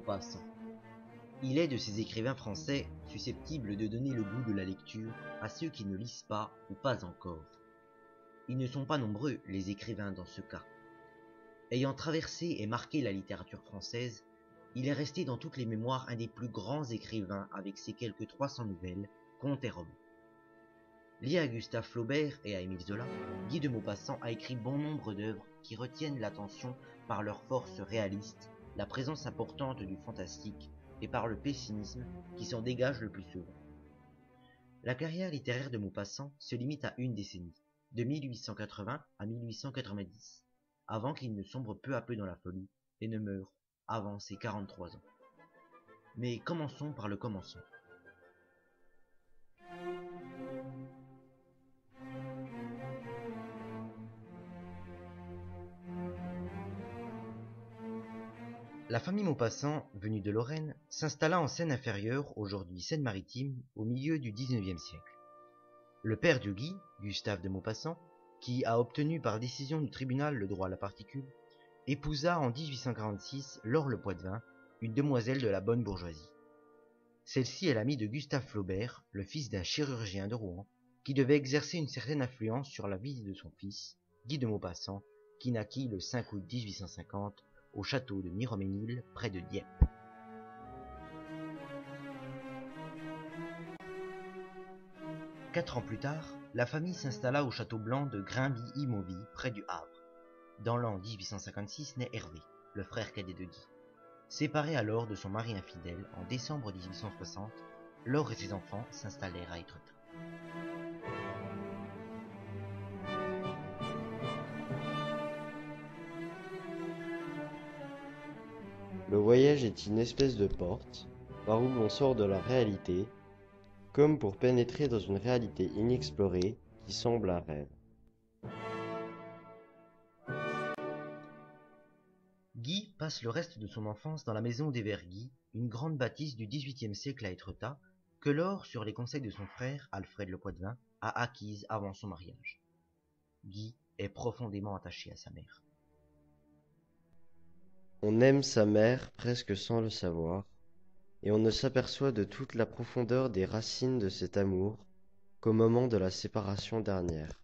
Maupassant. Il est de ces écrivains français susceptibles de donner le goût de la lecture à ceux qui ne lisent pas ou pas encore. Ils ne sont pas nombreux, les écrivains, dans ce cas. Ayant traversé et marqué la littérature française, il est resté dans toutes les mémoires un des plus grands écrivains avec ses quelques 300 nouvelles, contes et romans. Lié à Gustave Flaubert et à Émile Zola, Guy de Maupassant a écrit bon nombre d'œuvres qui retiennent l'attention par leur force réaliste, la présence importante du fantastique et par le pessimisme qui s'en dégage le plus souvent. La carrière littéraire de Maupassant se limite à une décennie, de 1880 à 1890, avant qu'il ne sombre peu à peu dans la folie et ne meure avant ses 43 ans. Mais commençons par le commencement. La famille Maupassant, venue de Lorraine, s'installa en Seine-Inférieure, aujourd'hui Seine-Maritime, au milieu du XIXe siècle. Le père de Guy, Gustave de Maupassant, qui a obtenu par décision du tribunal le droit à la particule, épousa en 1846 Laure Le Poitevin, une demoiselle de la bonne bourgeoisie. Celle-ci est l'amie de Gustave Flaubert, le fils d'un chirurgien de Rouen, qui devait exercer une certaine influence sur la vie de son fils, Guy de Maupassant, qui naquit le 5 août 1850 au château de Miroménil, près de Dieppe. Quatre ans plus tard, la famille s'installa au château blanc de Grimby-Imovie, près du Havre. Dans l'an 1856 naît Hervé, le frère cadet de Guy. Séparée alors de son mari infidèle en décembre 1860, Laure et ses enfants s'installèrent à Étretat. Le voyage est une espèce de porte, par où l'on sort de la réalité, comme pour pénétrer dans une réalité inexplorée qui semble un rêve. Guy passe le reste de son enfance dans la maison des Vergy, une grande bâtisse du XVIIIe siècle à Étretat, que Laure, sur les conseils de son frère, Alfred Le Poitevin, a acquise avant son mariage. Guy est profondément attaché à sa mère. On aime sa mère presque sans le savoir, et on ne s'aperçoit de toute la profondeur des racines de cet amour qu'au moment de la séparation dernière.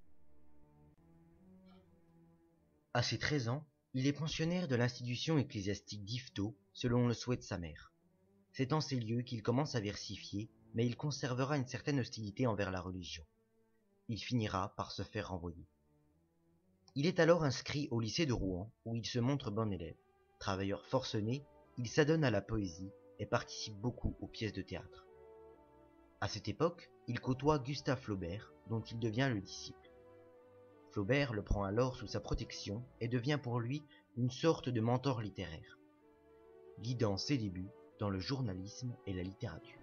À ses 13 ans, il est pensionnaire de l'institution ecclésiastique d'Yvetot, selon le souhait de sa mère. C'est en ces lieux qu'il commence à versifier, mais il conservera une certaine hostilité envers la religion. Il finira par se faire renvoyer. Il est alors inscrit au lycée de Rouen, où il se montre bon élève. Travailleur forcené, il s'adonne à la poésie et participe beaucoup aux pièces de théâtre. À cette époque, il côtoie Gustave Flaubert, dont il devient le disciple. Flaubert le prend alors sous sa protection et devient pour lui une sorte de mentor littéraire, guidant ses débuts dans le journalisme et la littérature.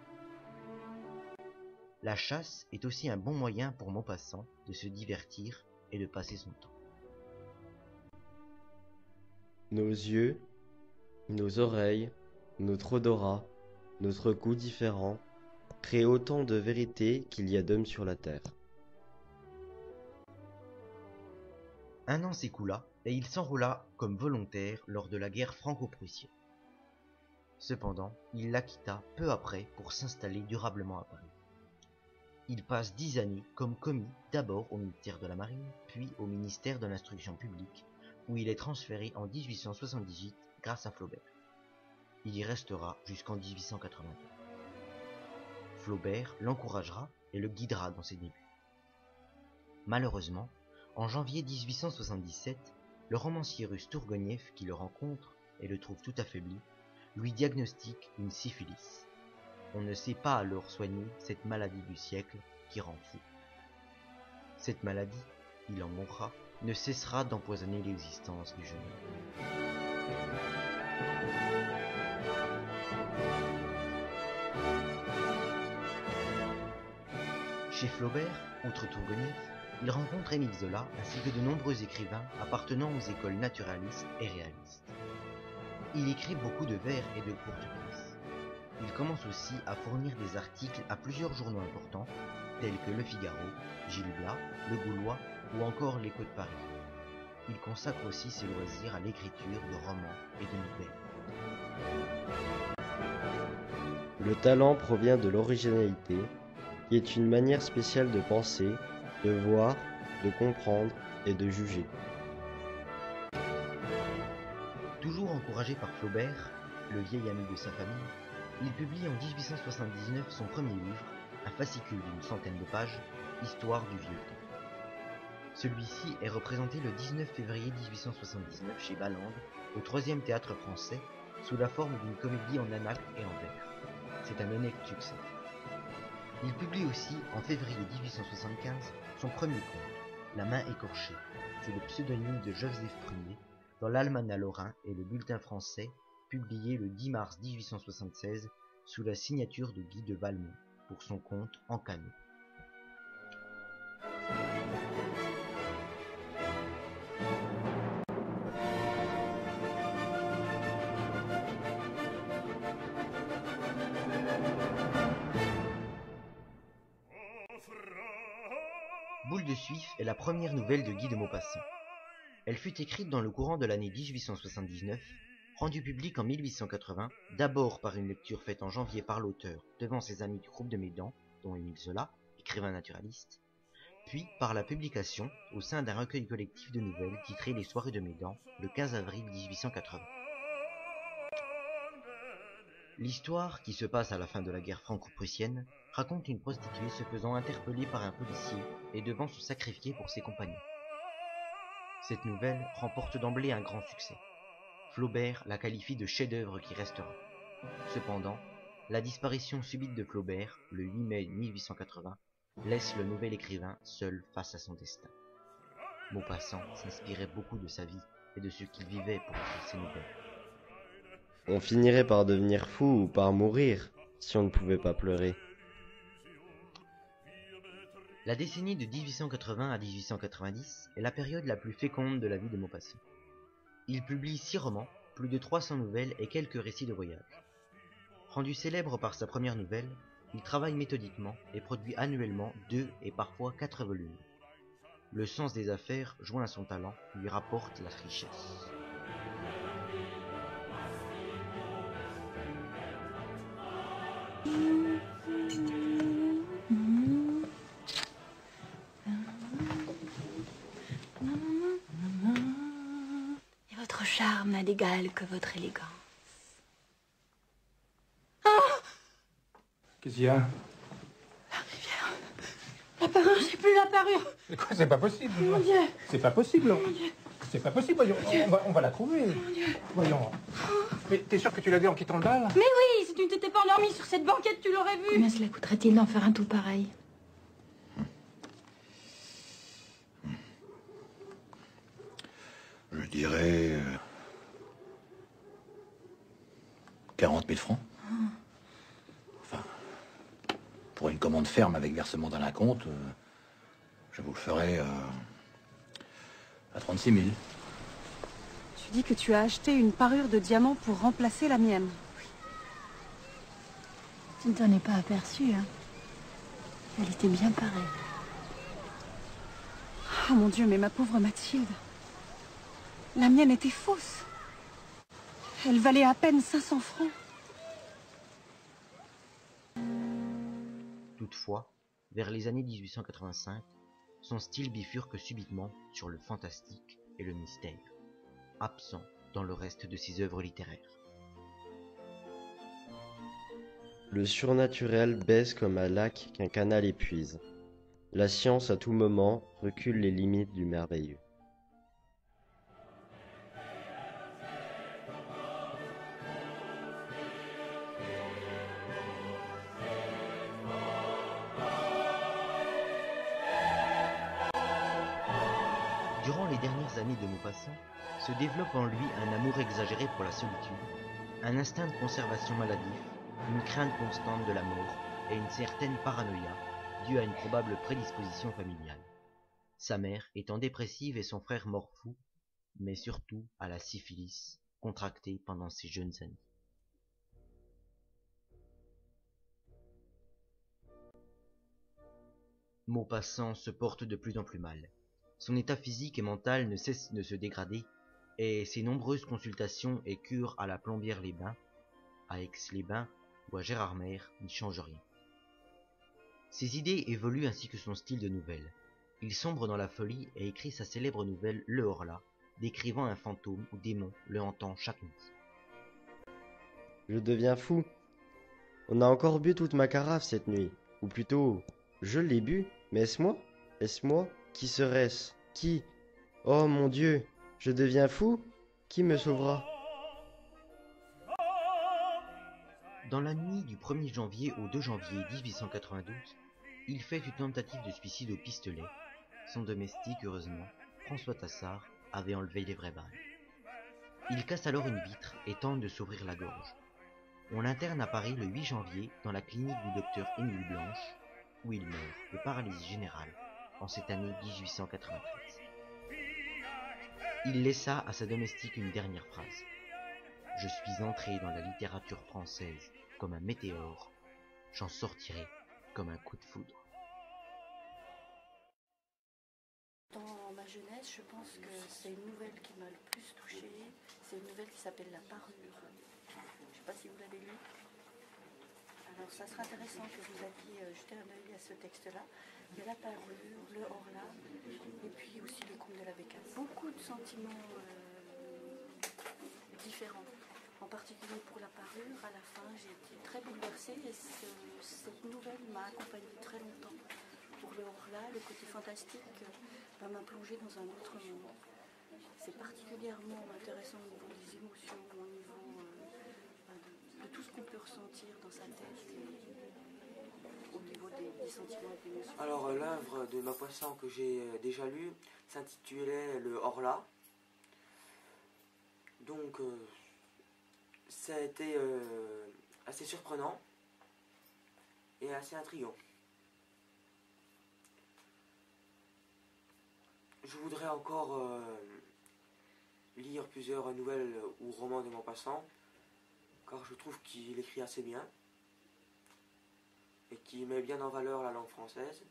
La chasse est aussi un bon moyen pour Maupassant de se divertir et de passer son temps. Nos yeux, nos oreilles, notre odorat, notre goût différent, créent autant de vérités qu'il y a d'hommes sur la terre. Un an s'écoula et il s'enrôla comme volontaire lors de la guerre franco-prussienne. Cependant, il la quitta peu après pour s'installer durablement à Paris. Il passe 10 années comme commis d'abord au ministère de la Marine, puis au ministère de l'Instruction publique, où il est transféré en 1878 grâce à Flaubert. Il y restera jusqu'en 1882. Flaubert l'encouragera et le guidera dans ses débuts. Malheureusement, en janvier 1877, le romancier russe Tourguenieff, qui le rencontre et le trouve tout affaibli, lui diagnostique une syphilis. On ne sait pas alors soigner cette maladie du siècle qui rend fou. Cette maladie, il en mourra, ne cessera d'empoisonner l'existence du jeune homme. Chez Flaubert, outre Tourguenieff, il rencontre Émile Zola ainsi que de nombreux écrivains appartenant aux écoles naturalistes et réalistes. Il écrit beaucoup de vers et de courtes pièces. Il commence aussi à fournir des articles à plusieurs journaux importants, tels que Le Figaro, Gil Blas, Le Gaulois ou encore L'Écho de Paris. Il consacre aussi ses loisirs à l'écriture de romans et de nouvelles. Le talent provient de l'originalité, qui est une manière spéciale de penser, de voir, de comprendre et de juger. Toujours encouragé par Flaubert, le vieil ami de sa famille, il publie en 1879 son premier livre, un fascicule d'une centaine de pages, Histoire du vieux temps. Celui-ci est représenté le 19 février 1879 chez Balland, au 3e Théâtre Français, sous la forme d'une comédie en anacre et en vers. C'est un honnête succès. Il publie aussi, en février 1875, son premier conte, La main écorchée, sous le pseudonyme de Joseph Prunier, dans l'Almanach lorrain et le Bulletin français, publié le 10 mars 1876 sous la signature de Guy de Valmont, pour son compte En Canot. Boule de Suif est la première nouvelle de Guy de Maupassant. Elle fut écrite dans le courant de l'année 1879, rendue publique en 1880, d'abord par une lecture faite en janvier par l'auteur devant ses amis du groupe de Médan, dont Émile Zola, écrivain naturaliste, puis par la publication au sein d'un recueil collectif de nouvelles titré Les Soirées de Médan, le 15 avril 1880. L'histoire, qui se passe à la fin de la guerre franco-prussienne, raconte une prostituée se faisant interpeller par un policier et devant se sacrifier pour ses compagnons. Cette nouvelle remporte d'emblée un grand succès. Flaubert la qualifie de chef-d'œuvre qui restera. Cependant, la disparition subite de Flaubert, le 8 mai 1880, laisse le nouvel écrivain seul face à son destin. Maupassant s'inspirait beaucoup de sa vie et de ce qu'il vivait pour écrire ses nouvelles. On finirait par devenir fou ou par mourir si on ne pouvait pas pleurer. La décennie de 1880 à 1890 est la période la plus féconde de la vie de Maupassant. Il publie 6 romans, plus de 300 nouvelles et quelques récits de voyage. Rendu célèbre par sa première nouvelle, il travaille méthodiquement et produit annuellement 2 et parfois 4 volumes. Le sens des affaires, joint à son talent, lui rapporte la richesse. Et votre charme n'a d'égal que votre élégance. Qu'est-ce qu'il y a? La rivière. La parure, j'ai plus la parure. C'est quoi? C'est pas possible. Mon Dieu. C'est pas possible. Mon Dieu. C'est pas possible. Voyons, on va la trouver. Mon Dieu. Voyons. Mais t'es sûr que tu l'as vu en quittant le bal? Mais oui, si tu ne t'étais pas endormi sur cette banquette, tu l'aurais vu. Combien cela coûterait-il d'en faire un tout pareil? Je dirais 40 000 francs. Enfin, pour une commande ferme avec versement dans un compte, je vous le ferai à 36 000. Tu dis que tu as acheté une parure de diamant pour remplacer la mienne. Tu ne t'en es pas aperçu, hein? Elle était bien pareille. Oh mon Dieu, mais ma pauvre Mathilde. La mienne était fausse. Elle valait à peine 500 francs. Toutefois, vers les années 1885, son style bifurque subitement sur le fantastique et le mystère, absent dans le reste de ses œuvres littéraires. Le surnaturel baisse comme un lac qu'un canal épuise. La science à tout moment recule les limites du merveilleux. Durant les dernières années de Maupassant, se développe en lui un amour exagéré pour la solitude, un instinct de conservation maladif, une crainte constante de la mort et une certaine paranoïa due à une probable prédisposition familiale. Sa mère étant dépressive et son frère mort fou, mais surtout à la syphilis, contractée pendant ses jeunes années. Maupassant se porte de plus en plus mal. Son état physique et mental ne cesse de se dégrader, et ses nombreuses consultations et cures à la Plombières-les-Bains, à Aix-les-Bains ou à Gérardmer n'y changent rien. Ses idées évoluent ainsi que son style de nouvelle. Il sombre dans la folie et écrit sa célèbre nouvelle Le Horla, décrivant un fantôme ou démon le hantant chaque nuit. Je deviens fou. On a encore bu toute ma carafe cette nuit. Ou plutôt, je l'ai bu, mais est-ce moi? Est-ce moi? Qui serait-ce? Qui? Oh mon Dieu, je deviens fou? Qui me sauvera? Dans la nuit du 1er janvier au 2 janvier 1892, il fait une tentative de suicide au pistolet. Son domestique, heureusement, François Tassard, avait enlevé les vraies balles. Il casse alors une vitre et tente de s'ouvrir la gorge. On l'interne à Paris le 8 janvier dans la clinique du docteur Émile Blanche, où il meurt de paralysie générale en cette année 1893. Il laissa à sa domestique une dernière phrase. « Je suis entré dans la littérature française comme un météore, j'en sortirai comme un coup de foudre. » Dans ma jeunesse, je pense que c'est une nouvelle qui m'a le plus touchée. C'est une nouvelle qui s'appelle La Parure. Je ne sais pas si vous l'avez lue. Alors, ça sera intéressant que vous alliez jeter un œil à ce texte-là. Il y a La Parure, Le Horla, et puis aussi Les Contes de la Bécasse. Beaucoup de sentiments différents. En particulier pour La Parure, à la fin, j'ai été très bouleversée et cette nouvelle m'a accompagnée très longtemps. Pour Le Horla, le côté fantastique m'a plongé dans un autre monde. C'est particulièrement intéressant au niveau des émotions, au niveau de tout ce qu'on peut ressentir dans sa tête et au niveau des sentiments et des émotions. Alors l'œuvre de Maupassant que j'ai déjà lue s'intitulait Le Horla. Donc ça a été assez surprenant et assez intriguant. Je voudrais encore lire plusieurs nouvelles ou romans de Maupassant, car je trouve qu'il écrit assez bien et qu'il met bien en valeur la langue française.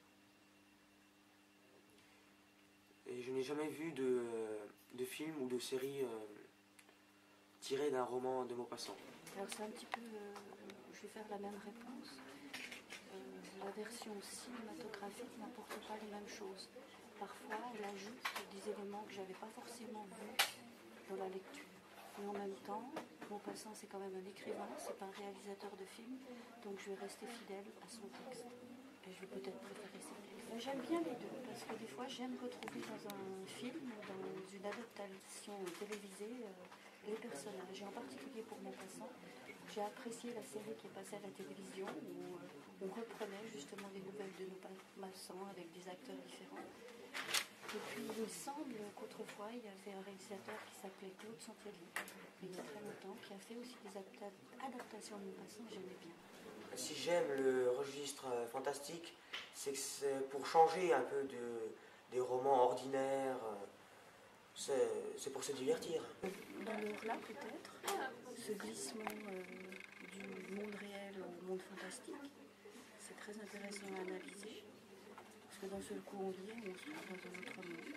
Et je n'ai jamais vu de film ou de série tiré d'un roman de Maupassant. Alors c'est un petit peu, je vais faire la même réponse. La version cinématographique n'apporte pas les mêmes choses. Parfois, elle ajoute des éléments que je n'avais pas forcément vus dans la lecture. Mais en même temps, Maupassant, c'est quand même un écrivain, c'est pas un réalisateur de films, donc je vais rester fidèle à son texte. Et je vais peut-être préférer ses textes. J'aime bien les deux, parce que des fois, j'aime retrouver dans un film, dans une adaptation télévisée, les personnages. Et en particulier pour Maupassant, j'ai apprécié la série qui est passée à la télévision, où on reprenait justement les nouvelles de Maupassant avec des acteurs différents. Et puis il me semble qu'autrefois il y avait un réalisateur qui s'appelait Claude Santelli, il y a très longtemps, qui a fait aussi des adaptations de Maupassant, j'aimais bien. Si j'aime le registre fantastique, c'est que c'est pour changer un peu des romans ordinaires, c'est pour se divertir. Dans le Horla peut-être, ce glissement du monde réel au monde fantastique, c'est très intéressant à analyser. Parce que d'un seul coup on lit et on se trouve dans un autre monde.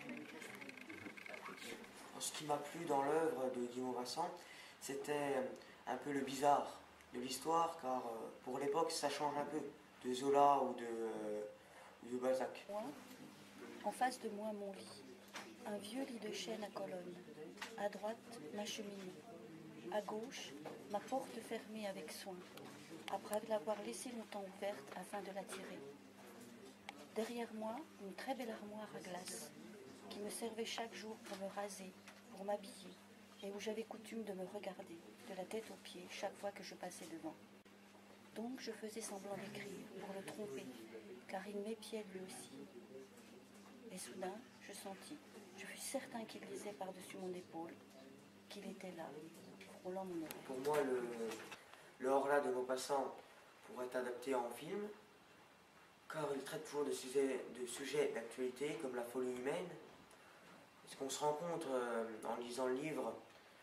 Ce qui m'a plu dans l'œuvre de Guy Maupassant, c'était un peu le bizarre de l'histoire, car pour l'époque ça change un peu de Zola ou de Balzac. En face de moi mon lit, un vieux lit de chêne à colonnes. À droite, ma cheminée. À gauche, ma porte fermée avec soin, après l'avoir laissée longtemps ouverte afin de la tirer. Derrière moi, une très belle armoire à glace, qui me servait chaque jour pour me raser, pour m'habiller, et où j'avais coutume de me regarder, de la tête aux pieds, chaque fois que je passais devant. Donc je faisais semblant d'écrire, pour le tromper, car il m'épiait lui aussi. Et soudain, je sentis, je fus certain qu'il lisait par-dessus mon épaule, qu'il était là, frôlant mon oreille. Pour moi, le Horla de Maupassant pourrait être adapté en film, car il traite toujours de sujets d'actualité comme la folie humaine. Parce qu'on se rend compte en lisant le livre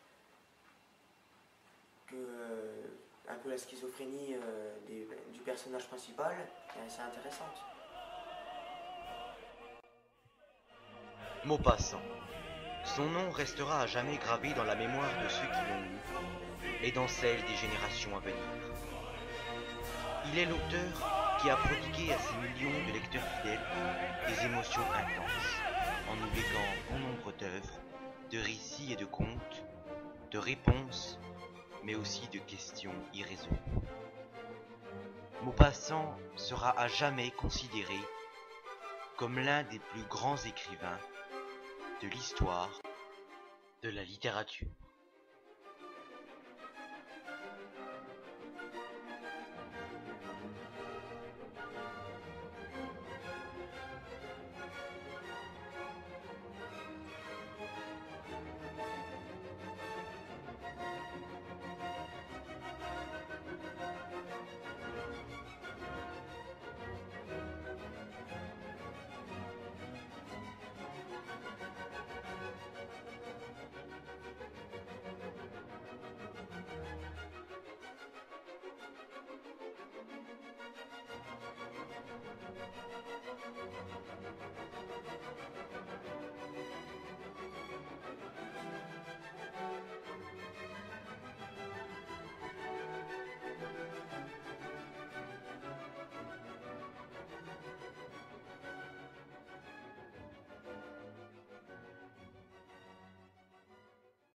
que un peu la schizophrénie du personnage principal est assez intéressante. Maupassant, Son nom restera à jamais gravé dans la mémoire de ceux qui l'ont lu et dans celle des générations à venir. Il est l'auteur qui a prodigué à ses millions de lecteurs fidèles des émotions intenses, en nous léguant bon nombre d'œuvres, de récits et de contes, de réponses, mais aussi de questions irrésolues. Maupassant sera à jamais considéré comme l'un des plus grands écrivains de l'histoire de la littérature.